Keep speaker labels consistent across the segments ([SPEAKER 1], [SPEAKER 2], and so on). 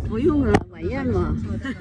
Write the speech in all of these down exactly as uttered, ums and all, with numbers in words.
[SPEAKER 1] 不用了，晚宴嘛。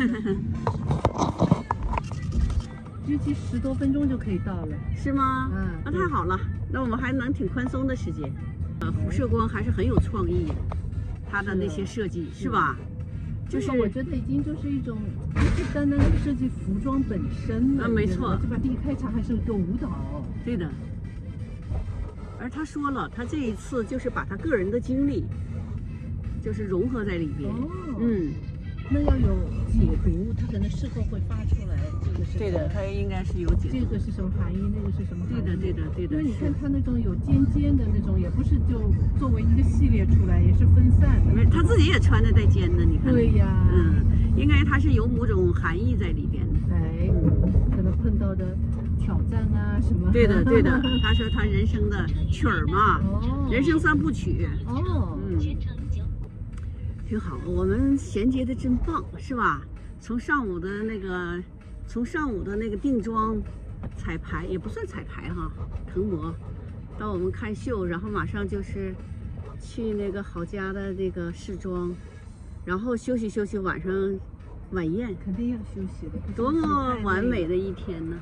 [SPEAKER 2] 预计十多分钟就可以到了，
[SPEAKER 1] 是吗？
[SPEAKER 2] 嗯，
[SPEAKER 1] 那太好了，那我们还能挺宽松的时间。呃，辐射光还是很有创意的，它的那些设计是吧？就是
[SPEAKER 2] 我觉得已经就是一种不是单单是设计服装本身了，
[SPEAKER 1] 啊，没错，
[SPEAKER 2] 对吧？第一开场还是个舞蹈，
[SPEAKER 1] 对的。而他说了，他这一次就是把他个人的经历，就是融合在里边。
[SPEAKER 2] 哦，
[SPEAKER 1] 嗯，
[SPEAKER 2] 那要有解读，他可能事后会发出来，这个是
[SPEAKER 1] 对的，他应该是有解读。
[SPEAKER 2] 这个是什么含义？那个是什么含义？
[SPEAKER 1] 对的，对的，对的。
[SPEAKER 2] 因为你看他那种有尖尖的那种，也不是就作为一个系列出来，也是分散的。
[SPEAKER 1] 他自己也穿的带尖的，你看。
[SPEAKER 2] 对呀。
[SPEAKER 1] 嗯，应该他是有某种含义在里边。
[SPEAKER 2] 哎，可能碰到的挑战啊什么。
[SPEAKER 1] 对的，对的。他说他人生的曲儿嘛，
[SPEAKER 2] 哦，
[SPEAKER 1] 人生三部曲。
[SPEAKER 2] 哦，
[SPEAKER 1] 嗯，挺好。我们衔接的真棒，是吧？从上午的那个，从上午的那个定妆、彩排也不算彩排哈，腾模，到我们看秀，然后马上就是去那个郝家的那个试妆，然后休息休息，晚上晚宴。
[SPEAKER 2] 肯定要休息的，
[SPEAKER 1] 多么完美的一天呢！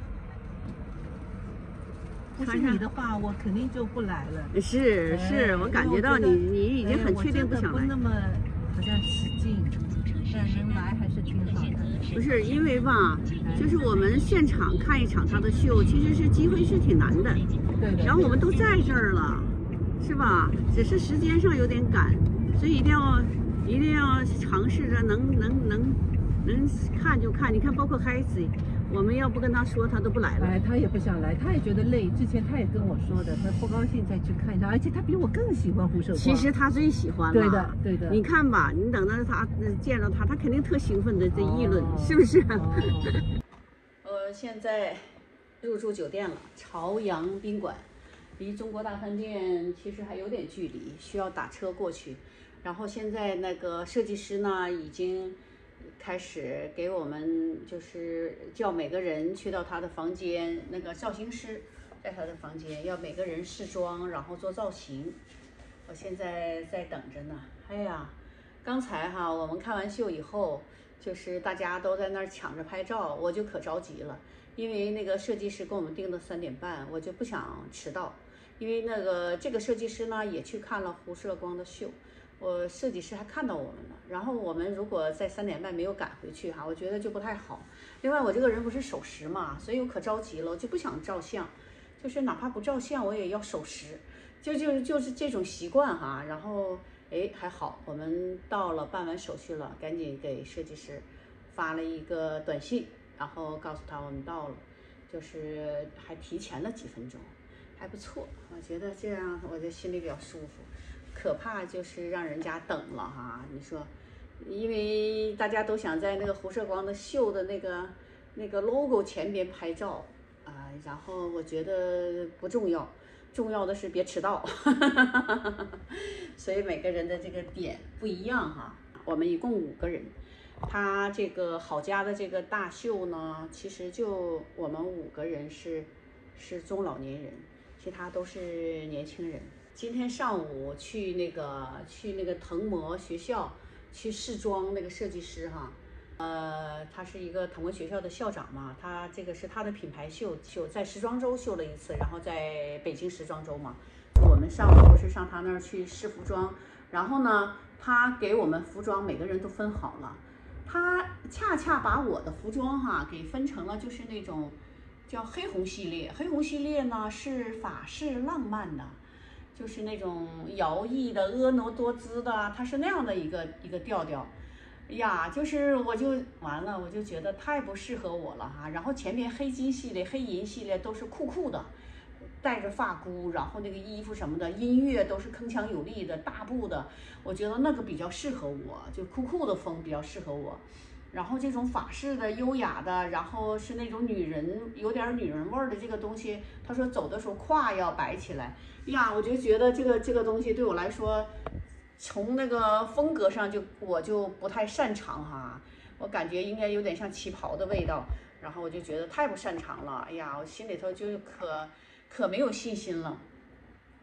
[SPEAKER 2] 不是你的话，我肯定就不来了。
[SPEAKER 1] 是是，我感觉到你你已经很确定不想来。
[SPEAKER 2] 不那么好像使劲，但能来还是挺好的。
[SPEAKER 1] 不是因为吧，就是我们现场看一场他的秀，其实是机会是挺难的。
[SPEAKER 2] 对的。
[SPEAKER 1] 然后我们都在这儿了，是吧？只是时间上有点赶，所以一定要一定要尝试着能能能能看就看。你看，包括孩子。我们要不跟他说，他都不来了。
[SPEAKER 2] 哎，他也不想来，他也觉得累。之前他也跟我说的，他不高兴再去看一下，而且他比我更喜欢辐射光。
[SPEAKER 1] 其实他最喜欢了。
[SPEAKER 2] 对的，对的。
[SPEAKER 1] 你看吧，你等到他见到他，他肯定特兴奋的这议论，哦、是不是？哦、呃，现在入住酒店了，朝阳宾馆，离中国大饭店其实还有点距离，需要打车过去。然后现在那个设计师呢，已经。开始给我们就是叫每个人去到他的房间，那个造型师在他的房间要每个人试妆，然后做造型。我现在在等着呢。哎呀，刚才哈我们看完秀以后，就是大家都在那儿抢着拍照，我就可着急了，因为那个设计师跟我们定的三点半，我就不想迟到，因为那个这个设计师呢也去看了辐射光的秀。我设计师还看到我们了，然后我们如果在三点半没有赶回去哈，我觉得就不太好。另外我这个人不是守时嘛，所以我可着急了，我就不想照相，就是哪怕不照相我也要守时，就就就是这种习惯哈。然后哎还好，我们到了办完手续了，赶紧给设计师发了一个短信，然后告诉他我们到了，就是还提前了几分钟，还不错，我觉得这样我就心里比较舒服。可怕就是让人家等了哈，你说，因为大家都想在那个辐射光的秀的那个那个 logo 前边拍照啊、呃，然后我觉得不重要，重要的是别迟到，所以每个人的这个点不一样哈。我们一共五个人，他这个郝家的这个大秀呢，其实就我们五个人是是中老年人，其他都是年轻人。今天上午去那个去那个腾模学校去试妆，那个设计师哈，呃，他是一个腾模学校的校长嘛，他这个是他的品牌秀秀，在时装周秀了一次，然后在北京时装周嘛，我们上午不是上他那儿去试服装，然后呢，他给我们服装每个人都分好了，他恰恰把我的服装哈给分成了就是那种叫黑红系列，黑红系列呢是法式浪漫的。就是那种摇曳的、婀娜多姿的，它是那样的一个一个调调，呀，就是我就完了，我就觉得太不适合我了哈。然后前面黑金系列、黑银系列都是酷酷的，带着发箍，然后那个衣服什么的，音乐都是铿锵有力的、大步的，我觉得那个比较适合我，就酷酷的风比较适合我。然后这种法式的、优雅的，然后是那种女人有点女人味儿的这个东西，他说走的时候胯要摆起来呀，我就觉得这个这个东西对我来说，从那个风格上就我就不太擅长哈，我感觉应该有点像旗袍的味道，然后我就觉得太不擅长了，哎呀，我心里头就可可没有信心了。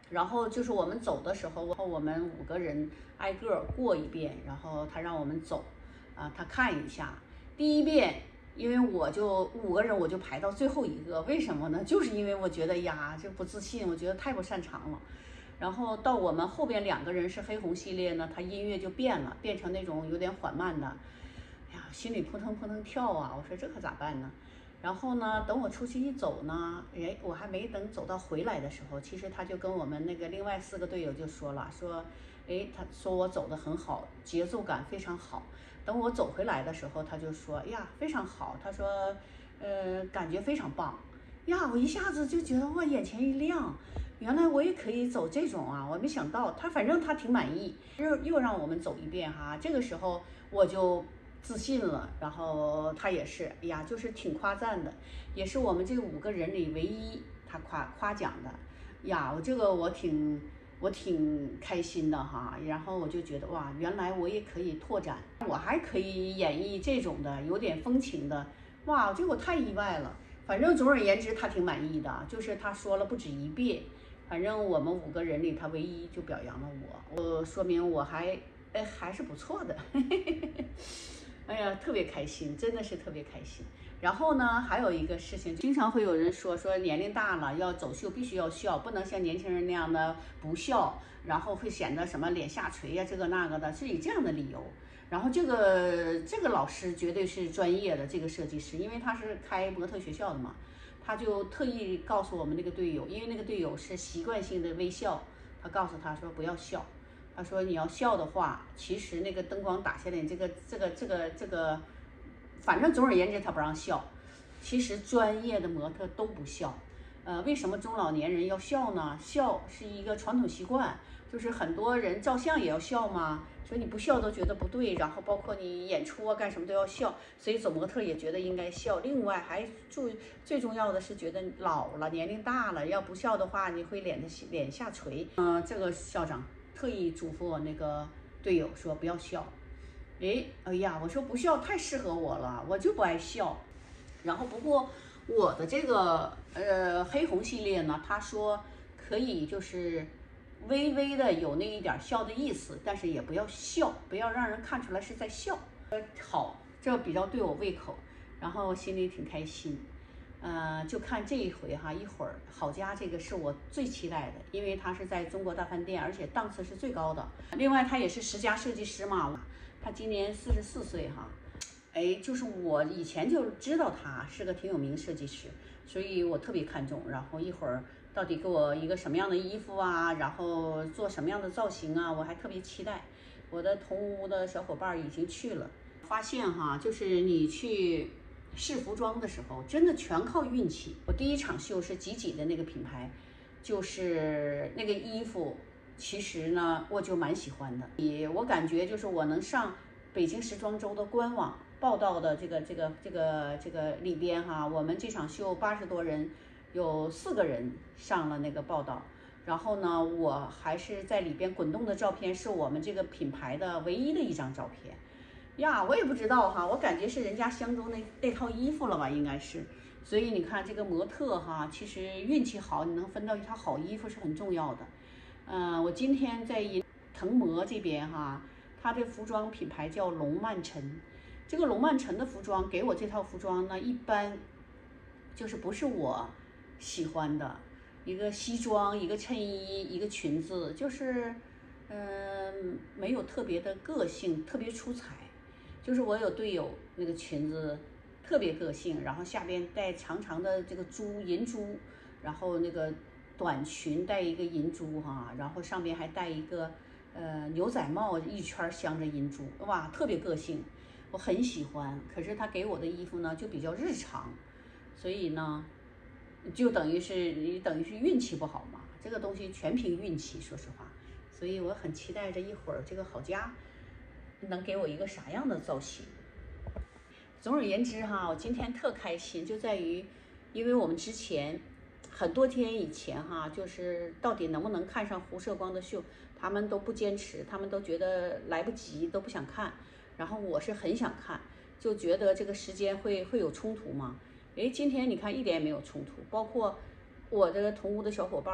[SPEAKER 1] 然后就是我们走的时候，我们五个人挨个过一遍，然后他让我们走，啊，他看一下。第一遍，因为我就五个人，我就排到最后一个，为什么呢？就是因为我觉得呀，这不自信，我觉得太不擅长了。然后到我们后边两个人是黑红系列呢，它音乐就变了，变成那种有点缓慢的，哎呀，心里扑腾扑腾跳啊！我说这可咋办呢？然后呢，等我出去一走呢，哎，我还没等走到回来的时候，其实他就跟我们那个另外四个队友就说了，说，哎，他说我走得很好，节奏感非常好。等我走回来的时候，他就说，哎呀，非常好。他说，呃，感觉非常棒。呀，我一下子就觉得哇，眼前一亮，原来我也可以走这种啊！我没想到他，反正他挺满意，又又让我们走一遍哈。这个时候我就自信了，然后他也是，哎呀，就是挺夸赞的，也是我们这五个人里唯一他夸夸奖的呀。我这个我挺我挺开心的哈。然后我就觉得哇，原来我也可以拓展，我还可以演绎这种的有点风情的，哇，这个我太意外了。反正总而言之，他挺满意的，就是他说了不止一遍。反正我们五个人里，他唯一就表扬了我，我说明我还哎还是不错的。哎呀，特别开心，真的是特别开心。然后呢，还有一个事情，经常会有人说说年龄大了要走秀必须要笑，不能像年轻人那样的不笑，然后会显得什么脸下垂呀、啊，这个那个的，是以这样的理由。然后这个这个老师绝对是专业的，这个设计师，因为他是开模特学校的嘛，他就特意告诉我们那个队友，因为那个队友是习惯性的微笑，他告诉他说不要笑。他说你要笑的话，其实那个灯光打下来，这个这个这个这个，反正总而言之他不让笑。其实专业的模特都不笑。呃，为什么中老年人要笑呢？笑是一个传统习惯，就是很多人照相也要笑嘛，所以你不笑都觉得不对。然后包括你演出啊干什么都要笑，所以走模特也觉得应该笑。另外还注最重要的是觉得老了年龄大了，要不笑的话你会脸的脸下垂。嗯、呃，这个校长特意嘱咐我那个队友说不要笑。哎，哎呀，我说不笑太适合我了，我就不爱笑。然后不过我的这个呃黑红系列呢，他说可以就是微微的有那一点笑的意思，但是也不要笑，不要让人看出来是在笑。呃，好，这比较对我胃口，然后心里挺开心。呃，就看这一回哈，一会儿好家这个是我最期待的，因为他是在中国大饭店，而且档次是最高的。另外他也是十佳设计师嘛，他今年四十四岁哈。哎，就是我以前就知道他是个挺有名的设计师，所以我特别看重。然后一会儿到底给我一个什么样的衣服啊，然后做什么样的造型啊，我还特别期待。我的同屋的小伙伴已经去了，发现哈，就是你去试服装的时候，真的全靠运气。我第一场秀是几几的那个品牌，就是那个衣服，其实呢我就蛮喜欢的。也我感觉就是我能上北京时装周的官网报道的这个这个这个这个里边哈，我们这场秀八十多人，有四个人上了那个报道。然后呢，我还是在里边滚动的照片，是我们这个品牌的唯一的一张照片呀。我也不知道哈，我感觉是人家相中那那套衣服了吧，应该是。所以你看这个模特哈，其实运气好，你能分到一套好衣服是很重要的。嗯、呃，我今天在腾模这边哈，它的服装品牌叫龙曼晨。这个龙曼晨的服装给我这套服装呢，一般就是不是我喜欢的，一个西装，一个衬衣，一个裙子，就是嗯、呃、没有特别的个性，特别出彩。就是我有队友那个裙子特别个性，然后下边带长长的这个珠银珠，然后那个短裙带一个银珠哈，然后上边还带一个呃牛仔帽，一圈镶着银珠，哇，特别个性。我很喜欢，可是他给我的衣服呢就比较日常，所以呢，就等于是你等于是运气不好嘛，这个东西全凭运气，说实话。所以我很期待这一会儿这个好家能给我一个啥样的造型。总而言之哈，我今天特开心，就在于，因为我们之前很多天以前哈，就是到底能不能看上胡射光的秀，他们都不坚持，他们都觉得来不及，都不想看。然后我是很想看，就觉得这个时间会会有冲突嘛。诶，今天你看一点也没有冲突，包括我的同屋的小伙伴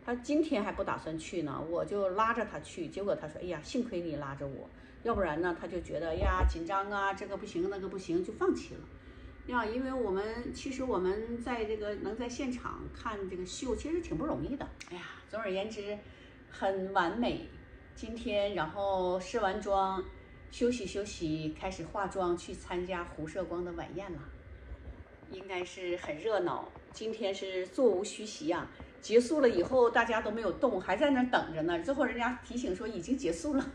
[SPEAKER 1] 他今天还不打算去呢，我就拉着他去，结果他说，哎呀，幸亏你拉着我，要不然呢，他就觉得，哎呀，紧张啊，这个不行，那个不行，就放弃了。呀，因为我们其实我们在这个能在现场看这个秀，其实挺不容易的。哎呀，总而言之，很完美。今天然后试完妆，休息休息，开始化妆去参加胡射光的晚宴了，应该是很热闹。今天是座无虚席呀、啊，结束了以后大家都没有动，还在那等着呢。最后人家提醒说已经结束了。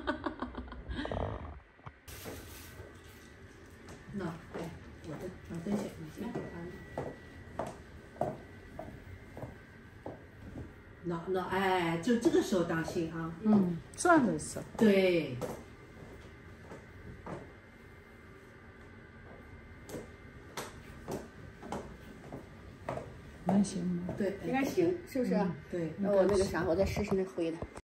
[SPEAKER 2] 那哎，我的脑灯显已经安了。那那哎，就这个时候当心啊。
[SPEAKER 3] 嗯，转的时候。
[SPEAKER 2] 对。
[SPEAKER 3] 能行吗？
[SPEAKER 2] 对，
[SPEAKER 1] 应该行，是不是？
[SPEAKER 2] 嗯、对。
[SPEAKER 1] 那我那个啥，我再试试那灰的。